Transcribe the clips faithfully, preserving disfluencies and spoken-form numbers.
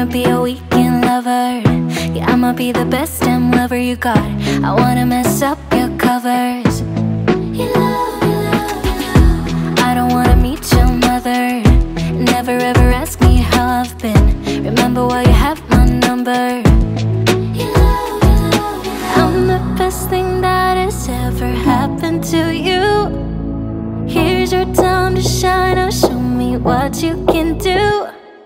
wanna be a weekend lover. Yeah, I'ma be the best damn lover you got. I wanna mess up your covers. You love, you love, you love. I don't wanna meet your mother. Never ever ask me how I've been. Remember why you have my number. You love, you love, you love. I'm the best thing that has ever happened to you. Here's your time to shine. Now show me what you can do.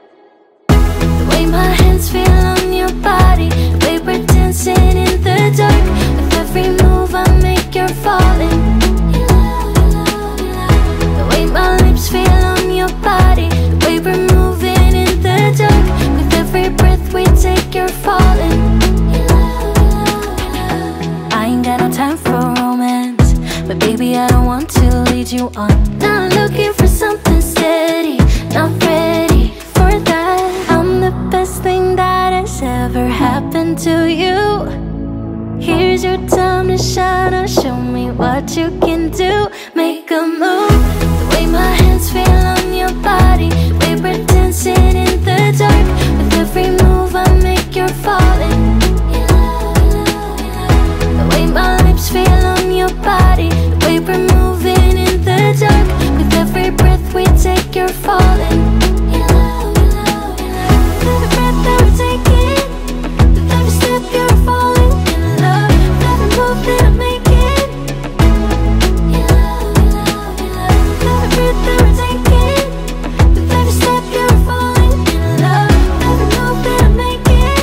The way my hands feel on your body, the way we're dancing in the dark. With every move I make, you're falling. You love, you love, you love. The way my lips feel on your body, the way we're moving in the dark. With every breath we take, you're falling. You love, you love, you love. I ain't got no time for romance, but baby I don't want to lead you on. Not looking for something steady, not ready for that. I'm the best thing that has ever happened to you. Here's your time to shine. Now show me what you can do. Make a move. The way my hands feel on your body, the way we're dancing in the dark. With every move I make, you're falling. You love, you love, you love. The way my lips feel on your body, the way we're moving in the dark. With every breath we take, you're falling. You love, you love, you love. With every breath that we're taking, with every step you're falling in love. With every move that I'm making, you love, you love, you love. With every breath that we're taking, with every step you're falling in love. With every move that I'm making,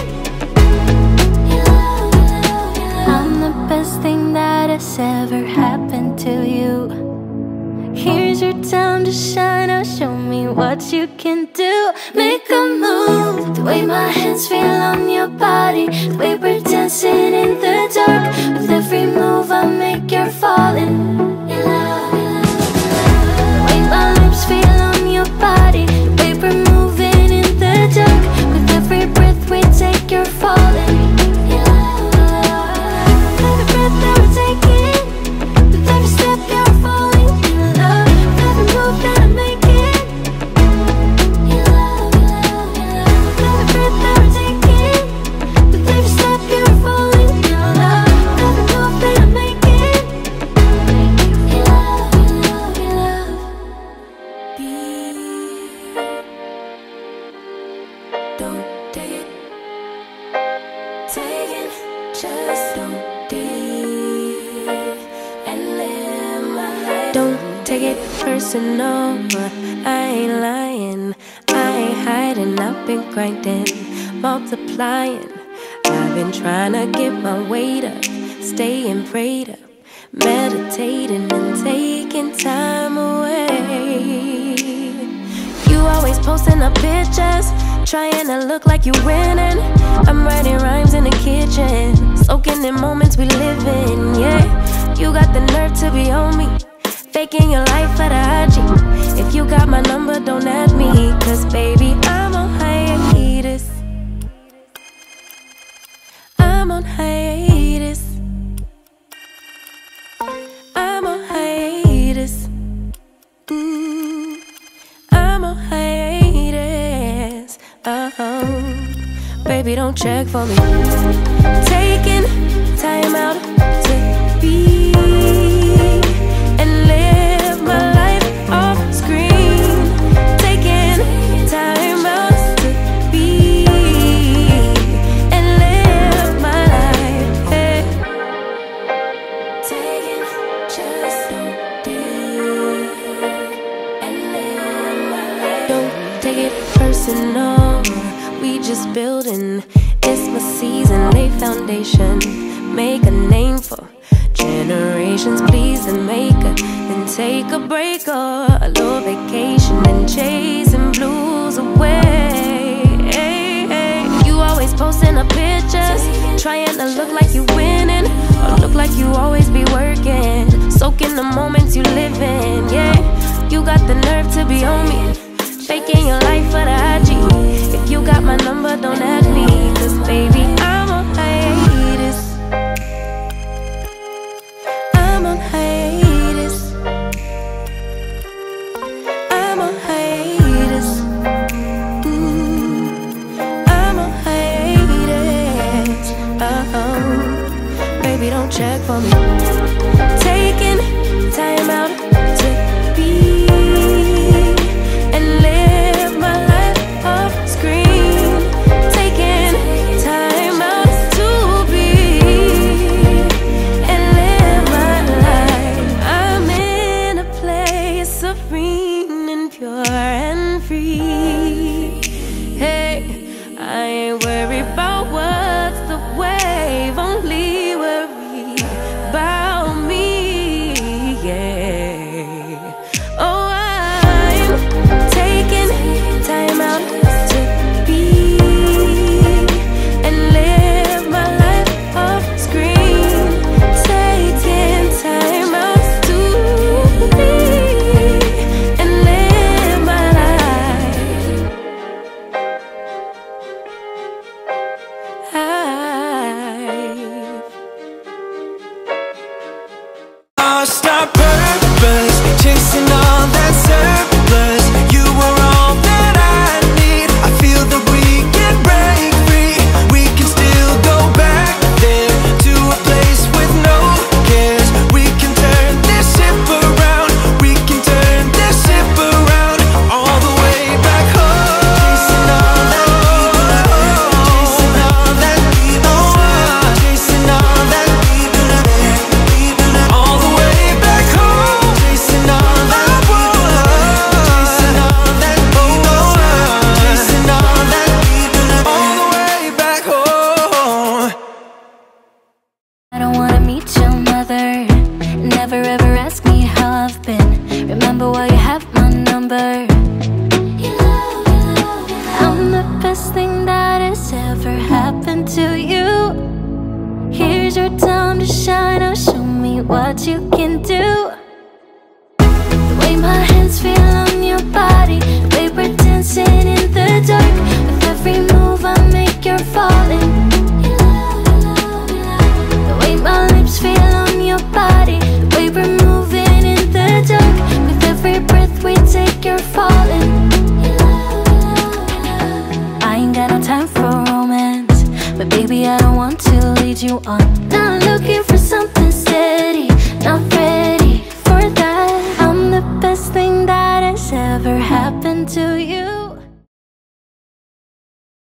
you love, you love, you love. I'm the best thing that has ever happened to you. Here's your time to shine. Now show me what you can do. Make a move. The way my hands feel on your body, the way we're dancing in the dark. With every move I make, you're falling. You love, you love, you love. The way my lips feel on your body, the way we're moving in the dark. With every breath we take, you're falling. You love, you love, you love. With every breath that we're taking, with every step you're falling in love. With every move that I'm making, you love, you love, you love. With every breath that we're taking, with every step you're falling in love. With every move that I'm making, you love, you love, you love. Don't take it, take it, just don't deal and live my life. Don't take it personal, I ain't lying, I ain't hiding. I've been grinding, multiplying. I've been trying to get my weight up, staying prayed up, meditating and taking time away. You always posting up pictures, trying to look like you winning. I'm writing rhymes in the kitchen, soaking in moments we live in, yeah. You got the nerve to be on me, faking your life for the I G. If you got my number, don't add me, cause baby, I'm on hiatus. I'm on hiatus. I'm on hiatus. Mm, I'm on hiatus. Uh-huh. Baby, don't check for me. Taking time out to be and live my life off screen. Taking time out to be and live my life, hey. Taking just don't deal and live my life. Don't take it personal, we just building. It's my season, lay foundation, make a name for generations. Please and make a, then take a break or a little vacation and chasing blues away. Hey, hey. You always posting up pictures, trying to look like you winning, or look like you always be working, soaking the moments you live in, yeah. You got the nerve to be on me, faking your life for the I G. If you got my number, don't add me, cause baby, I'm on hiatus. I'm on hiatus. I'm on hiatus. Mm, I'm check for me. Taking time out to be and live my life off screen. Taking time out to be and live my life. I'm in a place serene and pure and free. Hey, I ain't worried about what's the wave, only worry about me, yeah. Oh, I'm taking time out to be and live my life off screen. Taking time out to be and live my life. Lost our purpose, chasing all that surplus. You were all that I need. I feel that we can break free. We can still go back there to a place with no cares. We can turn this ship around. We can turn this ship around all the way back home. Chasing all that chasing all that chasing all that all the way back home. Chasing all that chasing all that chasing all that all the way back home. I don't wanna meet your mother. Never ever ask me how I've been. Remember why you have my number. I'm the best thing that has ever happened to you. Here's your time to shine. Now show me what you can do. The way my hands feel on your body, the way we're dancing in the dark. With every move I make, you're falling. The way my lips feel on your body, the way we're moving in the dark. With every breath we take, you're falling. I ain't got no time for romance, but baby I don't want to lead you on. Not looking for something steady, not ready for that. I'm the best thing that has ever happened to you.